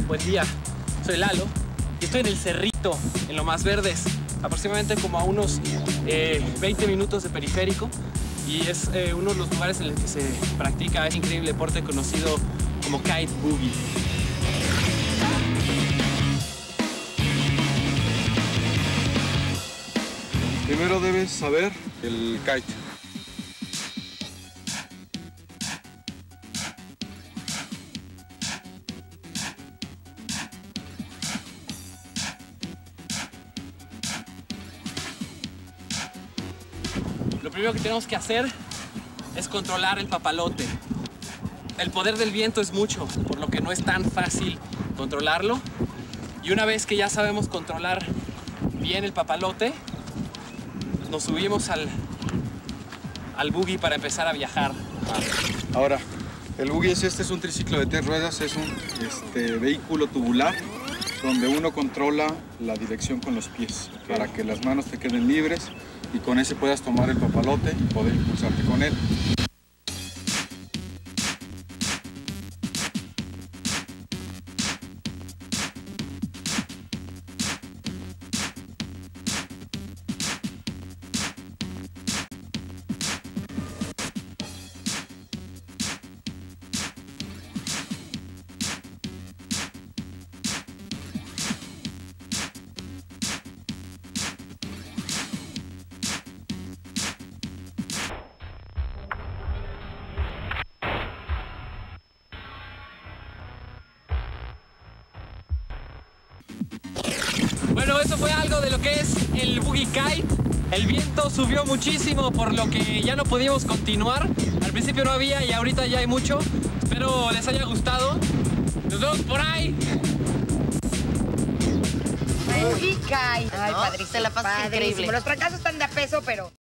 Buen día, soy Lalo y estoy en el Cerrito, en Lomas Verdes, aproximadamente como a unos 20 minutos de periférico, y es uno de los lugares en los que se practica este increíble deporte conocido como kite boogie. Primero debes saber el kite. Lo primero que tenemos que hacer es controlar el papalote. El poder del viento es mucho, por lo que no es tan fácil controlarlo. Y una vez que ya sabemos controlar bien el papalote, nos subimos al buggy para empezar a viajar. Ahora, el buggy es un triciclo de 3 ruedas, es un vehículo tubular donde uno controla la dirección con los pies, para que las manos te queden libres y con ese puedas tomar el papalote y poder impulsarte con él. Bueno, eso fue algo de lo que es el buggy kite. El viento subió muchísimo, por lo que ya no pudimos continuar. Al principio no había y ahorita ya hay mucho. Espero les haya gustado. Nos vemos por ahí. Buggy kite. Ay, ¿No? padrísimo. Te la pasas padrísimo. increíble. Los trancazos están de a peso, pero...